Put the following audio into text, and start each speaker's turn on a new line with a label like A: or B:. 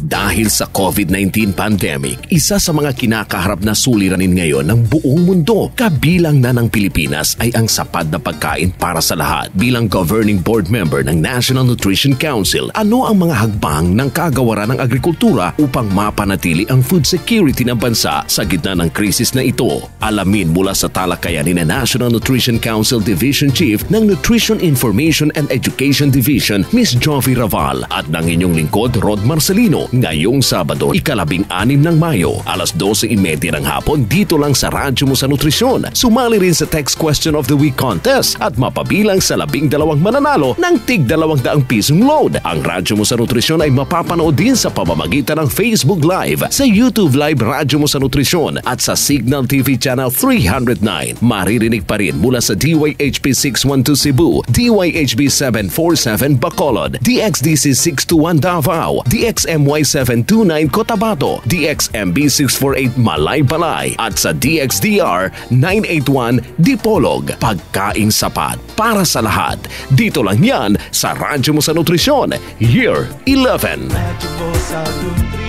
A: Dahil sa COVID-19 pandemic, isa sa mga kinakaharap na suliranin ngayon ng buong mundo, kabilang na ng Pilipinas ay ang sapat na pagkain para sa lahat. Bilang governing board member ng National Nutrition Council, ano ang mga hagbang ng kagawaran ng agrikultura upang mapanatili ang food security ng bansa sa gitna ng krisis na ito? Alamin mula sa talakayan ni National Nutrition Council Division Chief ng Nutrition Information and Education Division, Ms. Jovie Raval, at ng inyong lingkod, Rod Marcelino, ngayong Sabado, 16 ng Mayo, alas 12:30 ng hapon, dito lang sa Radyo mo sa Nutrisyon. Sumali rin sa Text Question of the Week contest at mapabilang sa 12 mananalo ng tig 200 pisong load. Ang Radyo mo sa Nutrisyon ay mapapanood din sa pamamagitan ng Facebook Live, sa YouTube Live Radyo mo sa Nutrisyon at sa Signal TV Channel 309. Maririnig pa rin mula sa DYHP 612 Cebu, DYHB 747 BACOLOD, DXDC 621 DAVAO, DXMY 729 COTABATO, DXMB 648 MALAYBALAY at sa DXDR 981 DIPOLOG. Pagkaing sapat para sa lahat. Dito lang yan sa Radyo mo sa Nutrisyon, Year 11.